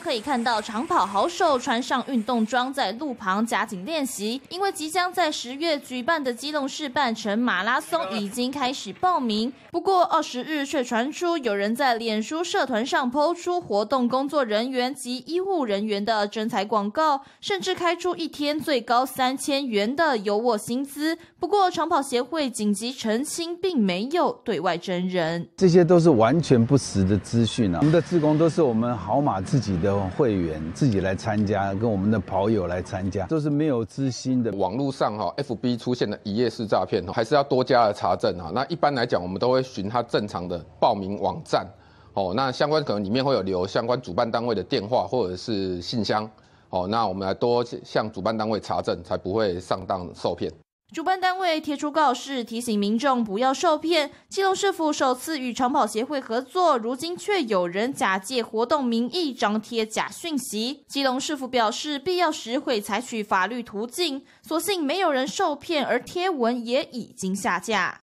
可以看到长跑好手穿上运动装在路旁加紧练习，因为即将在10月举办的基隆市半程马拉松已经开始报名。不过20日却传出有人在脸书社团上抛出活动工作人员及医护人员的征才广告，甚至开出1天最高3000元的优渥薪资。不过长跑协会紧急澄清，并没有对外征人， 这些都是完全不实的资讯啊！我们的志工都是我们好马自己的会员自己来参加，跟我们的跑友来参加，都是没有知心的。 网络上FB 出现的一页式诈骗还是要多加的查证啊。那一般来讲，我们都会循它正常的报名网站那相关可能里面会有留相关主办单位的电话或者是信箱那我们来多向主办单位查证，才不会上当受骗。 主办单位贴出告示，提醒民众不要受骗。基隆市府首次与长跑协会合作，如今却有人假借活动名义张贴假讯息。基隆市府表示，必要时会采取法律途径，所幸没有人受骗，而贴文也已经下架。